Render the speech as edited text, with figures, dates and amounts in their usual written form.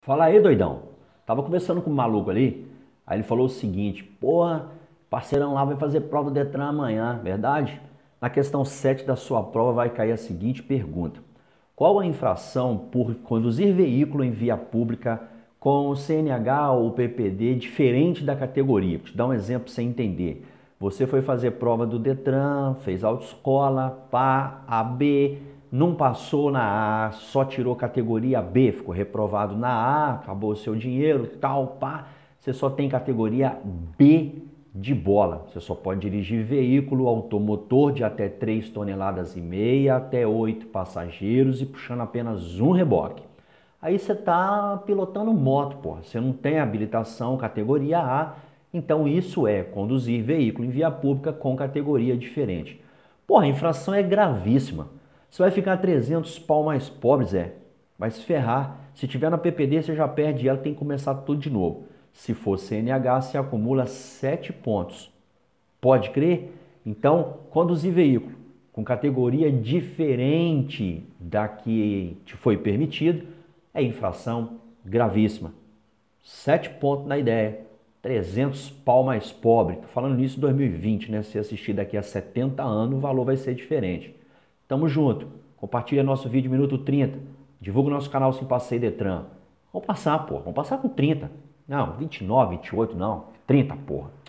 Fala aí, doidão. Tava conversando com um maluco ali, aí ele falou o seguinte: porra, parceirão lá vai fazer prova do Detran amanhã, verdade? Na questão 7 da sua prova vai cair a seguinte pergunta: qual a infração por conduzir veículo em via pública com o CNH ou PPD diferente da categoria? Vou te dar um exemplo pra você entender. Você foi fazer prova do Detran, fez autoescola, pá, AB, não passou na A, só tirou categoria B, ficou reprovado na A, acabou o seu dinheiro, tal, pá. Você só tem categoria B de bola. Você só pode dirigir veículo automotor de até 3,5 toneladas até 8 passageiros e puxando apenas um reboque. Aí você está pilotando moto, porra. Você não tem habilitação categoria A, então isso é conduzir veículo em via pública com categoria diferente. Porra, a infração é gravíssima. Você vai ficar 300 pau mais pobre, Zé. Vai se ferrar. Se tiver na PPD, você já perde ela, tem que começar tudo de novo. Se for CNH, você acumula 7 pontos. Pode crer? Então, conduzir veículo com categoria diferente da que te foi permitido é infração gravíssima. 7 pontos na ideia. 300 pau mais pobre. Tô falando nisso em 2020, né? Se assistir daqui a 70 anos, o valor vai ser diferente. Tamo junto. Compartilha nosso vídeo minuto 30. Divulga o nosso canal Sim Passei Detran. Vamos passar, porra. Vamos passar com 30. Não, 29, 28 não. 30, porra.